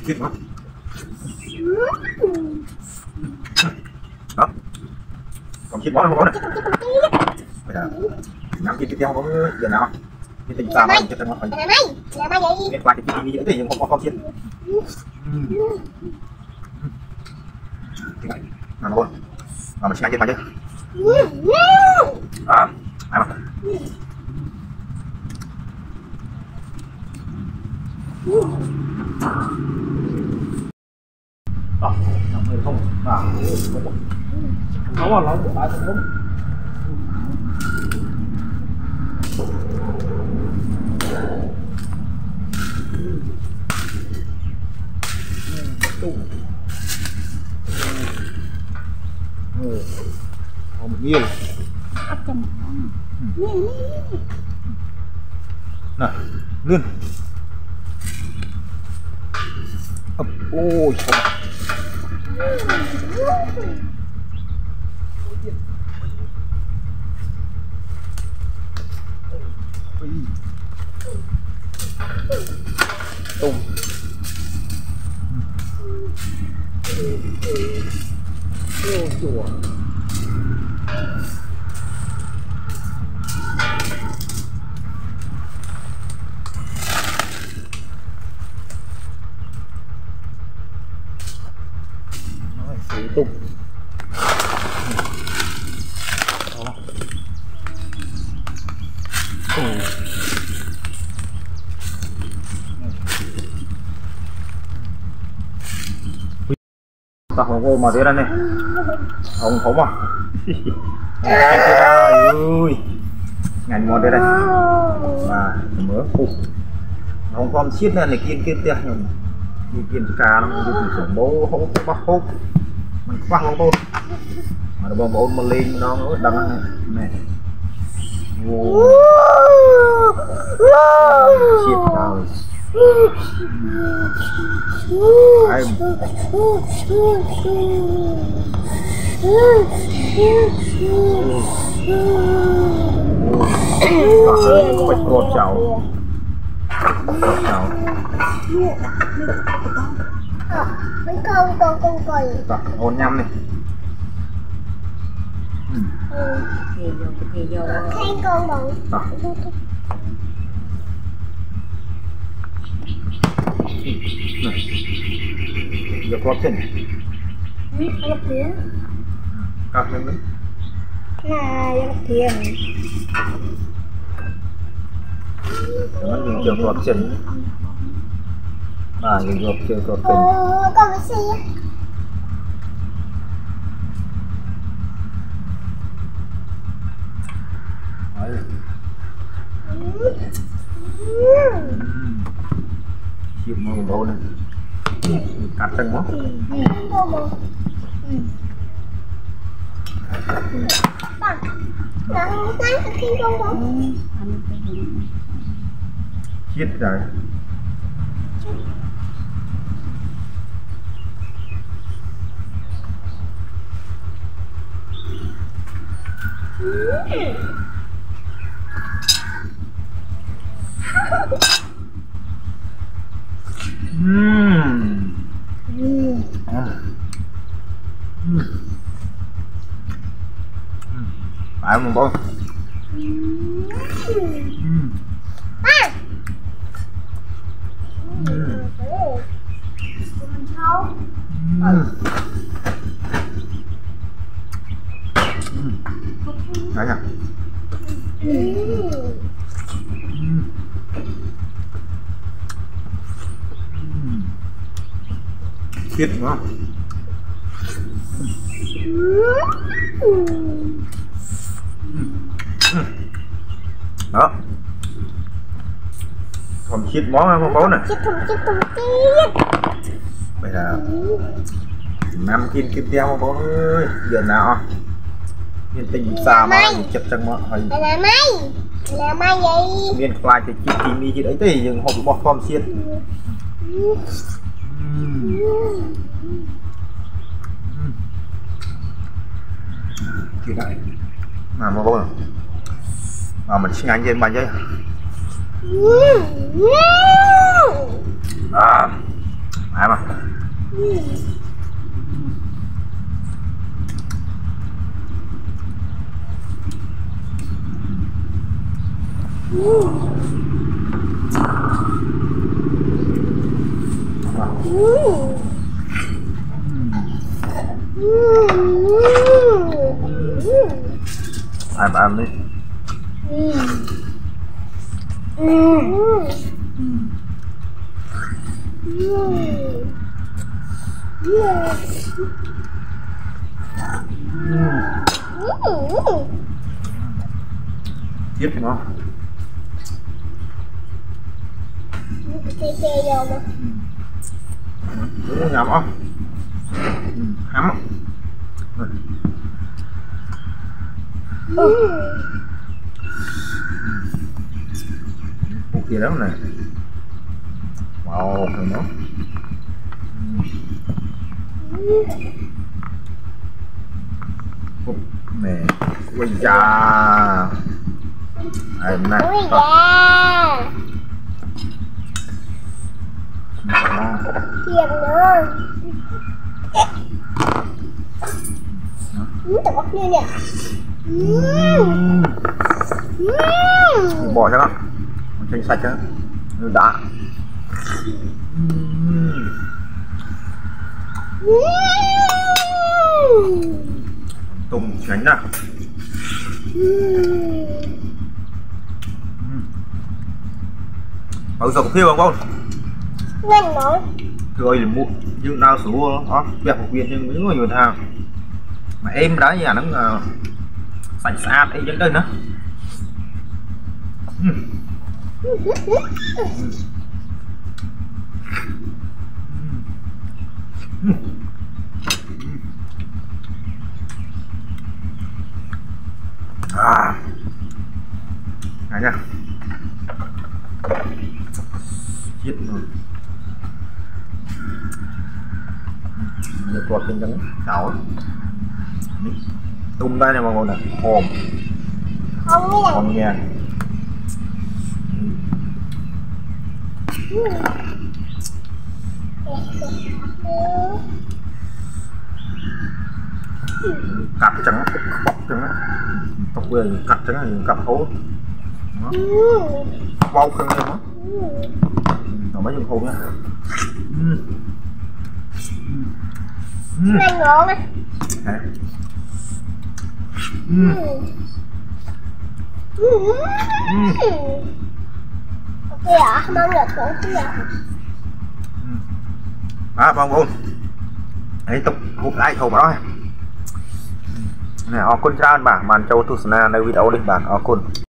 Chết quá. Đó. Còn chết quá không có này. Bây giờ nhắm kia tiếp theo có giờ nào cái tình sao mà chết nó phải làm gì nghe qua cái gì thì nhưng không có chết thế này làm luôn mà mình sẽ chết qua chứ à ai mà làm người không à không là lâu lại không đúng một nghiêng này lươn ôi tung ô chùa sử dụng ta không có mà thế này không có mà ơi ngành mòn đây đây mà mới không còn xiết này kiên kiên tiền kiên cá nó dùng bố không bắt hốt mình bắt không tốt mà nó bông mà lên nó đắng này xiết rồi ai có bạch cột chảo mấy con cầy hôn nhâm này khen con bự giờ có chân lắp tiền cắt lên đấy lắp tiền nó nhìn chưa có chân nhìn chưa có chân con cái gì chịu màu đâu này cắt chân quá chết rồi phải không bố đấy à chết đúng không đó còn chết món không bố này bây giờ 5 kim teo mà bố ơi giờ nào miền tình xa mà chật chân mà là mai vậy miền khoai thì chít tím đi chứ đấy thì dừng hộp bọt con xiên chị này mà bố nào mà mình xin anh trên bàn giấy Phải mà. Ai mà ăn đi. Chết ngon. Đúng nhầm không? Hắm. Ok lắm này. Wow, thơm lắm. Nè, ui da. Đây này. Ui da. Kiềm nữa. Tập bóc như nè. Bỏ cho nó. Chanh sạch cho nó đã. Tùng tránh nè. Bao giờ có thiêu không con? Nhanh nói. Cười thì mua nhưng đau số đó đẹp một viên nhưng những người thằng mà em đá nhà nó sạch sạch ấy vẫn đây nữa. Này nha. Chết rồi. Giờ tuột trên trắng chảo. Tung đây này mọi người nè, hòm. Hòm nha. Cặp trắng bóc trắng tóc quyền cặp trắng là cặp hố bao cân lên đó rồi mấy chân khô nha. Nhanh ngon á. Ok ạ, mong được cũng chứ ạ. Vâng vâng. Ấy tục hút lại thầu đó nè. Nè, អរគុណច្រើនបាទបានចូលទស្សនានៅវីដេអូនេះបាទអរគុណ